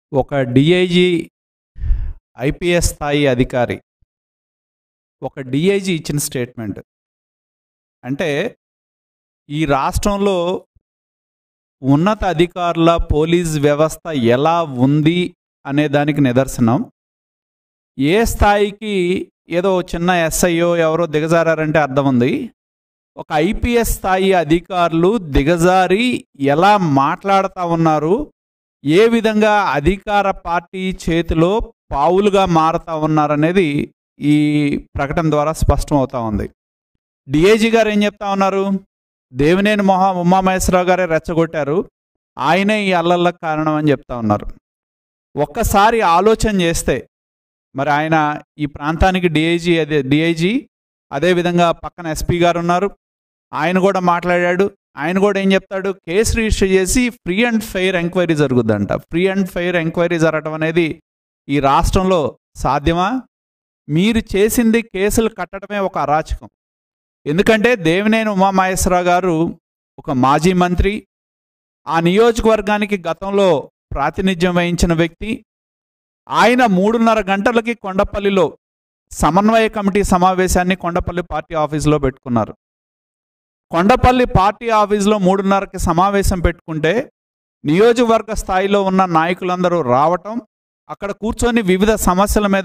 ఒక DIG IPS స్థాయి అధికారి ఒక డిఐజీ ఇచ్చిన స్టేట్మెంట్ అంటే ఈ రాష్ట్రంలో ఉన్నత అధికారుల పోలీస్ వ్యవస్థ ఎలా ఉంది అనే దానికి నిదర్శనం. ఏ స్థాయికి ఏదో చిన్న ఎస్ఐఓ ఎవరో దిగజారంటే అర్థం ఉంది. ఒక ఐపీఎస్ స్థాయి అధికారులు దిగజారి ఎలా మాట్లాడుతూ ఉన్నారు, ఏ విధంగా అధికార పార్టీ చేతిలో పావులుగా మారుతూ ఉన్నారనేది ఈ ప్రకటన ద్వారా స్పష్టం అవుతూ ఉంది. డిఐజీ గారు ఏం చెప్తా ఉన్నారు? దేవినేని ఉమామహేశ్వరరావు గారే రెచ్చగొట్టారు, ఆయనే ఈ అల్లర్లకు కారణం అని చెప్తా ఉన్నారు. ఒక్కసారి ఆలోచన చేస్తే మరి ఆయన ఈ ప్రాంతానికి డిఐజీ అదేవిధంగా పక్కన ఎస్పీ గారు ఉన్నారు, ఆయన కూడా మాట్లాడాడు. ఆయన కూడా ఏం చెప్తాడు? కేసు రిజిస్టర్ చేసి ఫ్రీ అండ్ ఫెయిర్ ఎంక్వైరీ జరుగుద్దంట. ఫ్రీ అండ్ ఫెయిర్ ఎంక్వైరీ జరగటం అనేది ఈ రాష్ట్రంలో సాధ్యమా? మీరు చేసింది కేసులు కట్టడమే ఒక అరాచకం. ఎందుకంటే దేవినేని ఉమామహేశ్వరరావు గారు ఒక మాజీ మంత్రి, ఆ నియోజకవర్గానికి గతంలో ప్రాతినిధ్యం వహించిన వ్యక్తి. ఆయన 3:30 గంటలకి కొండపల్లిలో సమన్వయ కమిటీ సమావేశాన్ని కొండపల్లి పార్టీ ఆఫీసులో పెట్టుకున్నారు. కొండపల్లి పార్టీ ఆఫీసులో 3:30కి సమావేశం పెట్టుకుంటే నియోజకవర్గ స్థాయిలో ఉన్న నాయకులందరూ రావటం, అక్కడ కూర్చొని వివిధ సమస్యల మీద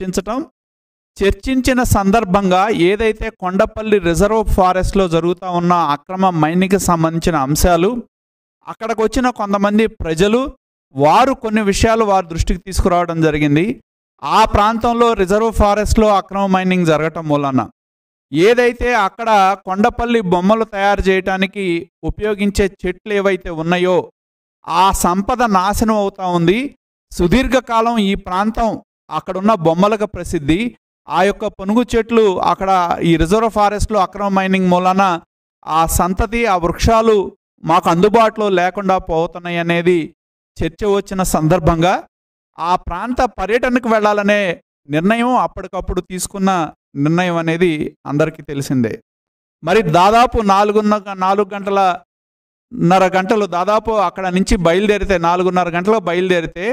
చర్చించిన సందర్భంగా ఏదైతే కొండపల్లి రిజర్వ్ ఫారెస్ట్లో జరుగుతూ ఉన్న అక్రమ మైనింగ్కి సంబంధించిన అంశాలు, అక్కడికి వచ్చిన కొంతమంది ప్రజలు వారు కొన్ని విషయాలు వారి దృష్టికి తీసుకురావడం జరిగింది. ఆ ప్రాంతంలో రిజర్వ్ ఫారెస్ట్లో అక్రమ మైనింగ్ జరగటం మూలన ఏదైతే అక్కడ కొండపల్లి బొమ్మలు తయారు చేయడానికి ఉపయోగించే చెట్లు ఏవైతే ఉన్నాయో ఆ సంపద నాశనం అవుతూ ఉంది. సుదీర్ఘకాలం ఈ ప్రాంతం అక్కడున్న బొమ్మలకు ప్రసిద్ధి. ఆ యొక్క పనుగు చెట్లు అక్కడ ఈ రిజర్వ్ ఫారెస్ట్లో అక్రమ మైనింగ్ మూలన ఆ సంతతి, ఆ వృక్షాలు మాకు అందుబాటులో లేకుండా పోతున్నాయి అనేది చర్చ వచ్చిన సందర్భంగా ఆ ప్రాంత పర్యటనకు వెళ్ళాలనే నిర్ణయం అప్పటికప్పుడు తీసుకున్న నిర్ణయం అనేది అందరికీ తెలిసిందే. మరి దాదాపు 4.5 గంటలు దాదాపు అక్కడ నుంచి బయలుదేరితే 4:30 గంటలకు బయలుదేరితే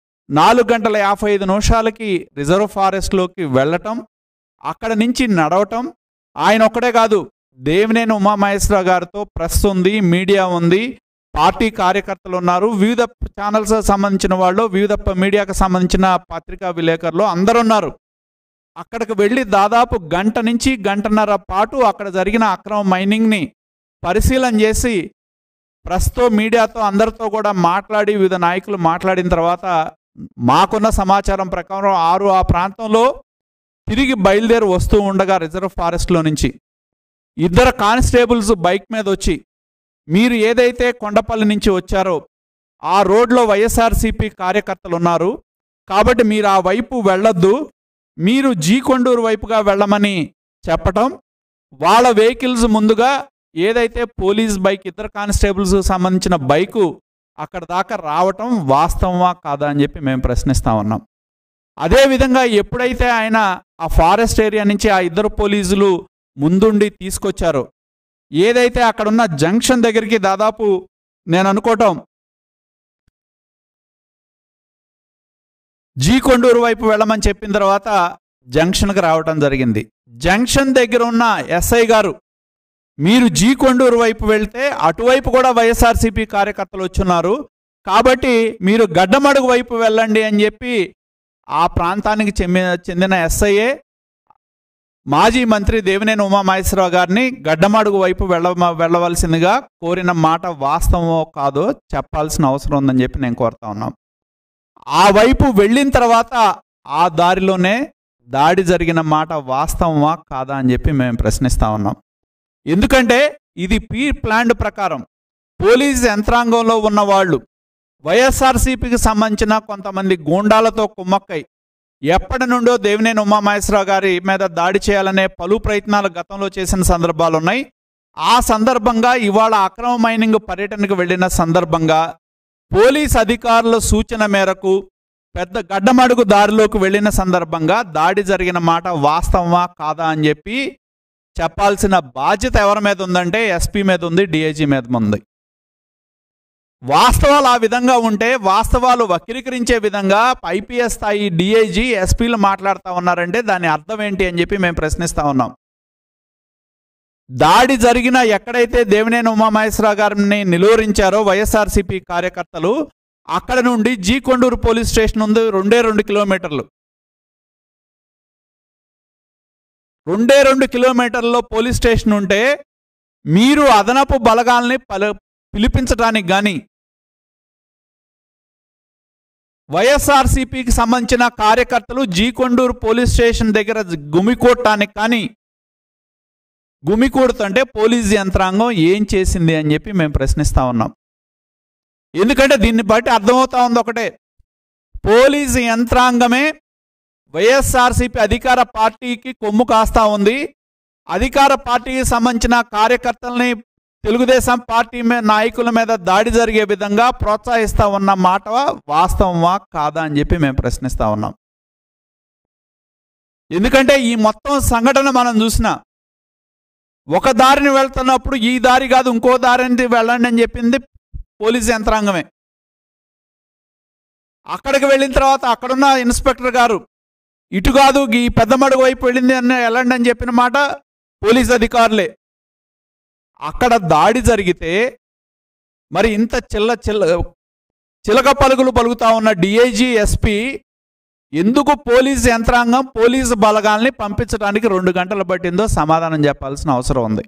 4:55 రిజర్వ్ ఫారెస్ట్లోకి వెళ్ళటం, అక్కడ నుంచి నడవటం. ఆయన ఒక్కడే కాదు, దేవినేని ఉమామహేశ్వరరావు గారితో ప్రెస్ ఉంది, మీడియా ఉంది, పార్టీ కార్యకర్తలు ఉన్నారు, వివిధ ఛానల్స్ సంబంధించిన వాళ్ళు, వివిధ మీడియాకు సంబంధించిన పత్రికా విలేకరులు అందరూ ఉన్నారు. అక్కడికి వెళ్ళి దాదాపు గంట నుంచి గంటన్నర పాటు అక్కడ జరిగిన అక్రమ మైనింగ్ని పరిశీలన చేసి ప్రెస్తో, మీడియాతో అందరితో కూడా మాట్లాడి వివిధ నాయకులు మాట్లాడిన తర్వాత మాకున్న సమాచారం ప్రకారం 6 ఆ ప్రాంతంలో తిరిగి బయలుదేరి వస్తూ ఉండగా రిజర్వ్ ఫారెస్ట్లో నుంచి 2 కానిస్టేబుల్స్ బైక్ మీద వచ్చి, మీరు ఏదైతే కొండపల్లి నుంచి వచ్చారో ఆ రోడ్లో వైఎస్ఆర్సీపీ కార్యకర్తలు ఉన్నారు కాబట్టి మీరు ఆ వైపు వెళ్ళొద్దు, మీరు జీకొండూరు వైపుగా వెళ్ళమని చెప్పటం, వాళ్ళ వెహికల్స్ ముందుగా ఏదైతే పోలీస్ బైక్ 2 కానిస్టేబుల్స్ సంబంధించిన బైకు అక్కడ దాకా రావటం వాస్తవమా కాదా అని చెప్పి మేము ప్రశ్నిస్తా ఉన్నాం. అదేవిధంగా ఎప్పుడైతే ఆయన ఆ ఫారెస్ట్ ఏరియా నుంచి ఆ 2 పోలీసులు ముందుండి తీసుకొచ్చారో, ఏదైతే అక్కడున్న జంక్షన్ దగ్గరికి దాదాపు నేను అనుకోవటం జీకొండూరు వైపు వెళ్ళమని చెప్పిన తర్వాత జంక్షన్కి రావటం జరిగింది. జంక్షన్ దగ్గర ఉన్న ఎస్ఐ గారు, మీరు జీకొండూరు వైపు వెళ్తే అటువైపు కూడా వైఎస్ఆర్సీపీ కార్యకర్తలు వచ్చున్నారు కాబట్టి మీరు గడ్డమడుగు వైపు వెళ్ళండి అని చెప్పి ఆ ప్రాంతానికి చెందిన ఎస్ఐఏ మాజీ మంత్రి దేవినేని ఉమామహేశ్వరరావు గారిని గడ్డమడుగు వైపు వెళ్ళవలసిందిగా కోరిన మాట వాస్తవమో కాదో చెప్పాల్సిన అవసరం ఉందని చెప్పి నేను కోరుతా ఉన్నాం. ఆ వైపు వెళ్ళిన తర్వాత ఆ దారిలోనే దాడి జరిగిన మాట వాస్తవమా కాదా అని చెప్పి మేము ప్రశ్నిస్తా ఉన్నాం. ఎందుకంటే ఇది ప్లాన్డ్ ప్రకారం పోలీస్ యంత్రాంగంలో ఉన్న వాళ్ళు వైఎస్ఆర్సీపీకి సంబంధించిన కొంతమంది గూండాలతో కుమ్మక్కై ఎప్పటి నుండో దేవినేని ఉమామహేశ్వరరావు గారి మీద దాడి చేయాలనే పలు ప్రయత్నాలు గతంలో చేసిన సందర్భాలు ఉన్నాయి. ఆ సందర్భంగా ఇవాళ అక్రమ మైనింగ్ పర్యటనకు వెళ్ళిన సందర్భంగా పోలీస్ అధికారుల సూచన మేరకు పెద్ద గడ్డమడుగు దారిలోకి వెళ్ళిన సందర్భంగా దాడి జరిగిన మాట వాస్తవమా కాదా అని చెప్పి చెప్పాల్సిన బాధ్యత ఎవరి మీద ఉందంటే ఎస్పీ మీద ఉంది, డిఐజీ మీద ఉంది. వాస్తవాలు ఆ విధంగా ఉంటే, వాస్తవాలు వక్రీకరించే విధంగా ఐపీఎస్ స్థాయి డిఐజీ ఎస్పీలు మాట్లాడుతూ ఉన్నారంటే దాని అర్థం ఏంటి అని చెప్పి మేము ప్రశ్నిస్తూ ఉన్నాం. దాడి జరిగిన ఎక్కడైతే దేవినేని ఉమామహేశ్వరరావు గారిని నిలువరించారో వైఎస్ఆర్సీపీ కార్యకర్తలు, అక్కడ నుండి జీ కొండూరు పోలీస్ స్టేషన్ ఉంది 2 కిలోమీటర్లు. 2 కిలోమీటర్లలో పోలీస్ స్టేషన్ ఉంటే మీరు అదనపు బలగాల్ని పిలిపించడానికి కానీ, వైఎస్ఆర్సీపీకి సంబంధించిన కార్యకర్తలు జీ కొండూరు పోలీస్ స్టేషన్ దగ్గర గుమికూడటానికి కానీ, గుమికూడుతుంటే పోలీస్ యంత్రాంగం ఏం చేసింది అని చెప్పి మేము ప్రశ్నిస్తూ ఉన్నాం. ఎందుకంటే దీన్ని బట్టి అర్థమవుతా ఉంది ఒకటే, పోలీసు యంత్రాంగమే వైఎస్ఆర్సీపీ అధికార పార్టీకి కొమ్ము కాస్తా ఉంది. అధికార పార్టీకి సంబంధించిన కార్యకర్తల్ని తెలుగుదేశం పార్టీ నాయకుల మీద దాడి జరిగే విధంగా ప్రోత్సహిస్తూ ఉన్న మాట వాస్తవమా కాదా అని చెప్పి మేము ప్రశ్నిస్తూ ఉన్నాం. ఎందుకంటే ఈ మొత్తం సంఘటన మనం చూసినా, ఒక దారిని వెళ్తున్నప్పుడు ఈ దారి కాదు ఇంకో దారిని వెళ్ళండి అని చెప్పింది పోలీసు యంత్రాంగమే. అక్కడికి వెళ్ళిన తర్వాత అక్కడున్న ఇన్స్పెక్టర్ గారు ఇటు కాదు ఈ పెద్దమడుగు వైపు వెళ్ళింది అని వెళ్ళండి అని చెప్పిన మాట పోలీసు అధికారులే. అక్కడ దాడి జరిగితే మరి ఇంత చిలక పలుకులు పలుకుతా ఉన్న డిఐజీ ఎస్పీ ఎందుకు పోలీసు యంత్రాంగం పోలీసు బలగాల్ని పంపించడానికి 2 గంటలు పట్టిందో సమాధానం చెప్పాల్సిన అవసరం ఉంది.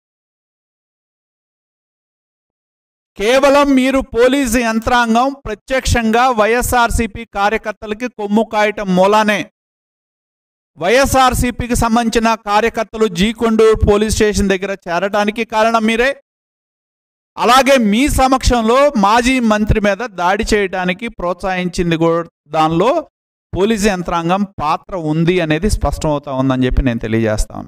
కేవలం మీరు పోలీసు యంత్రాంగం ప్రత్యక్షంగా వైఎస్ఆర్సీపీ కార్యకర్తలకి కొమ్ము కాయటం మూలానే వైఎస్ఆర్సీపీకి సంబంధించిన కార్యకర్తలు జీ కొండూరు పోలీస్ స్టేషన్ దగ్గర చేరడానికి కారణం మీరే. అలాగే మీ సమక్షంలో మాజీ మంత్రి మీద దాడి చేయడానికి ప్రోత్సహించింది కూడా దానిలో పోలీసు యంత్రాంగం పాత్ర ఉంది అనేది స్పష్టమవుతా ఉందని చెప్పి నేను తెలియజేస్తాను.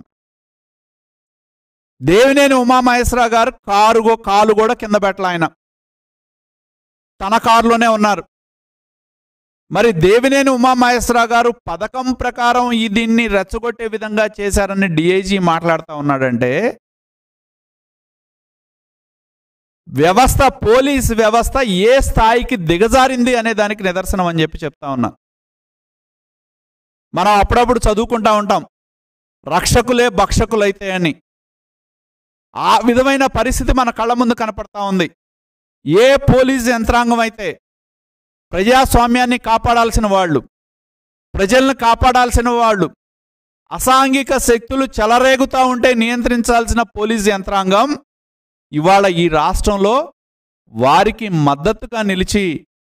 దేవినేని ఉమామహేశ్వరరావు గారు కాలు కూడా కింద పెట్టాల, ఆయన తన కారులోనే ఉన్నారు. మరి దేవినేని ఉమామహేశ్వరరావు గారు పథకం ప్రకారం దీన్ని రెచ్చగొట్టే విధంగా చేశారని డిఐజీ మాట్లాడుతూ ఉన్నాడంటే, వ్యవస్థ పోలీస్ వ్యవస్థ ఏ స్థాయికి దిగజారింది అనే దానికి నిదర్శనం అని చెప్పి చెప్తా ఉన్నా. మనం అప్పుడప్పుడు చదువుకుంటా ఉంటాం, రక్షకులే భక్షకులైతే అని. ఆ విధమైన పరిస్థితి మన కళ్ళ ముందు కనపడతా ఉంది. ఏ పోలీసు యంత్రాంగం అయితే ప్రజాస్వామ్యాన్ని కాపాడాల్సిన వాళ్ళు, ప్రజలను కాపాడాల్సిన వాళ్ళు, అసాంఘిక శక్తులు చెలరేగుతూ ఉంటే నియంత్రించాల్సిన పోలీసు యంత్రాంగం ఇవాళ ఈ రాష్ట్రంలో వారికి మద్దతుగా నిలిచి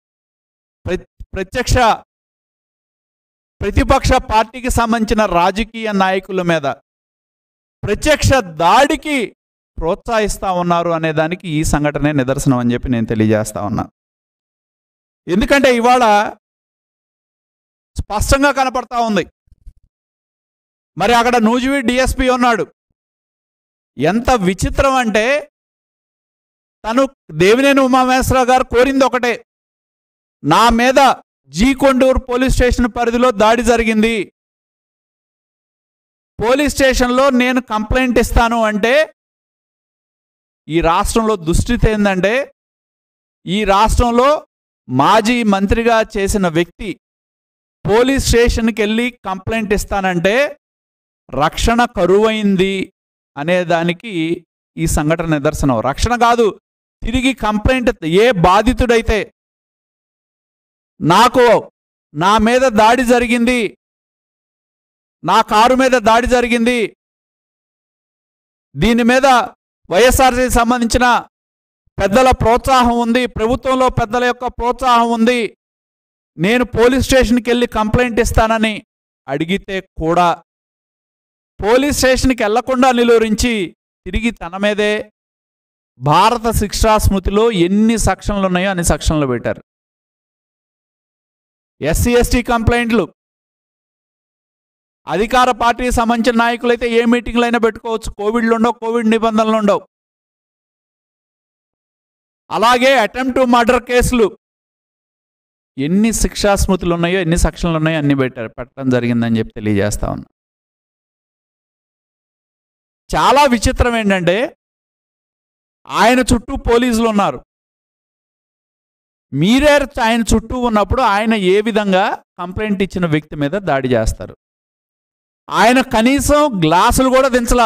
ప్రతిపక్ష పార్టీకి సంబంధించిన రాజకీయ నాయకుల మీద ప్రత్యక్ష దాడికి ప్రోత్సహిస్తూ ఉన్నారు అనే దానికి ఈ సంఘటనే నిదర్శనం అని చెప్పి నేను తెలియజేస్తా ఉన్నా. ఎందుకంటే ఇవాళ స్పష్టంగా కనపడతా ఉంది. మరి అక్కడ నూజివీడ్ డిఎస్పీ ఉన్నాడు. ఎంత విచిత్రం అంటే, తను దేవినేని ఉమామహేశ్వరరావు గారు కోరింది ఒకటే, నా మీద జీ కొండూరు పోలీస్ స్టేషన్ పరిధిలో దాడి జరిగింది, పోలీస్ స్టేషన్లో నేను కంప్లైంట్ ఇస్తాను అంటే, ఈ రాష్ట్రంలో దుస్థితి ఏంటంటే, ఈ రాష్ట్రంలో మాజీ మంత్రిగా చేసిన వ్యక్తి పోలీస్ స్టేషన్కి వెళ్ళి కంప్లైంట్ ఇస్తానంటే రక్షణ కరువైంది అనేదానికి ఈ సంఘటన నిదర్శనం. రక్షణ కాదు, తిరిగి కంప్లైంట్ ఏ బాధితుడైతే నా మీద దాడి జరిగింది, నా కారు మీద దాడి జరిగింది, దీని మీద వైఎస్ఆర్సీకి సంబంధించిన పెద్దల ప్రోత్సాహం ఉంది, ప్రభుత్వంలో పెద్దల యొక్క ప్రోత్సాహం ఉంది, నేను పోలీస్ స్టేషన్కి వెళ్ళి కంప్లైంట్ ఇస్తానని అడిగితే కూడా పోలీస్ స్టేషన్కి వెళ్లకుండా నిలువరించి తిరిగి తన మీదే భారత శిక్షా స్మృతిలో ఎన్ని సెక్షన్లు ఉన్నాయో అన్ని సెక్షన్లు పెట్టారు. ఎస్సీ ఎస్టీ కంప్లైంట్లు, అధికార పార్టీకి సంబంధించిన నాయకులైతే ఏ మీటింగ్లు అయినా పెట్టుకోవచ్చు, కోవిడ్లు ఉండవు, కోవిడ్ నిబంధనలు ఉండవు. అలాగే అటెంప్ట్ టు మర్డర్ కేసులు ఎన్ని శిక్షా స్మృతులు ఉన్నాయో ఎన్ని సెక్షన్లు ఉన్నాయో అన్ని పెట్టడం జరిగిందని చెప్పి తెలియజేస్తా ఉన్నా. చాలా విచిత్రం ఏంటంటే, ఆయన చుట్టూ పోలీసులు ఉన్నారు, మీరే ఆయన చుట్టూ ఉన్నప్పుడు ఆయన ఏ విధంగా కంప్లైంట్ ఇచ్చిన వ్యక్తి మీద దాడి చేస్తారు? ఆయన కనీసం గ్లాసులు కూడా దించలా,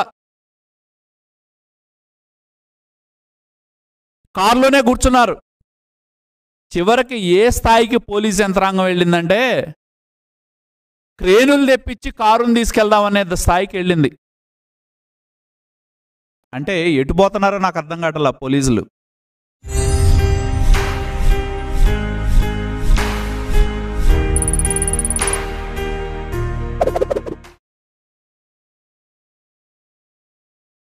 కారులోనే కూర్చున్నారు. చివరికి ఏ స్థాయికి పోలీస్ యంత్రాంగం వెళ్ళిందంటే క్రేనులు తెప్పించి కారుని తీసుకెళ్దామనే స్థాయికి వెళ్ళింది. అంటే ఎటు పోతున్నారో నాకు అర్థం కావట్లా పోలీసులు.